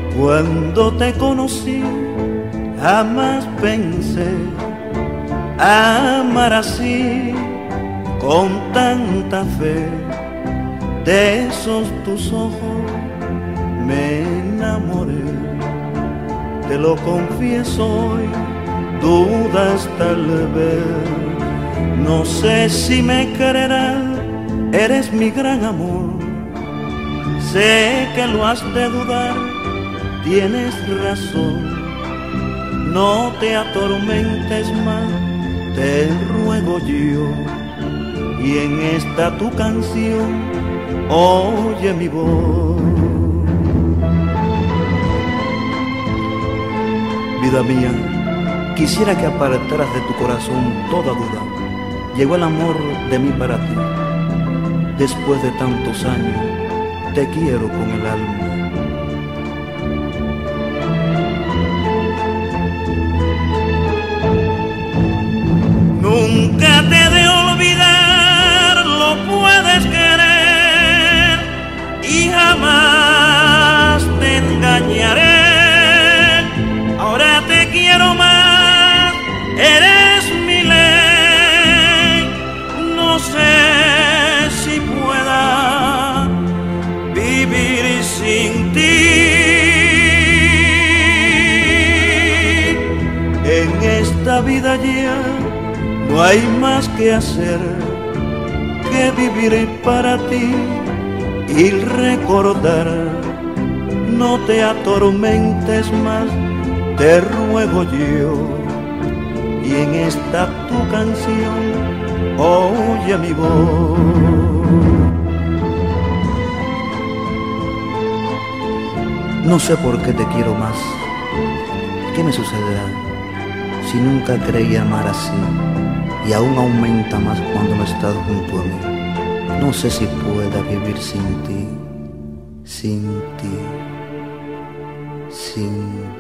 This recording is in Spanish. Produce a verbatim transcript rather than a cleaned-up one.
Cuando te conocí, jamás pensé amar así, con tanta fe. De esos tus ojos me enamoré, te lo confieso hoy, dudas tal vez. No sé si me quererás, eres mi gran amor. Sé que lo has de dudar, tienes razón. No te atormentes más, te ruego yo. Y en esta tu canción, oye mi voz. Vida mía, quisiera que apartaras de tu corazón toda duda. Llegó el amor de mí para ti. Después de tantos años, te quiero con el alma. Nunca te he de olvidar, lo puedes querer y jamás te engañaré. Ahora te quiero más, eres mi ley. No sé si pueda vivir sin ti. En esta vida ya no hay más que hacer que vivir para ti y recordar. No te atormentes más, te ruego yo. Y en esta tu canción, oye mi voz. No sé por qué te quiero más. ¿Qué me sucederá si nunca creí amar así? Y aún aumenta más cuando no estás junto a mí. No sé si pueda vivir sin ti, sin ti, sin ti.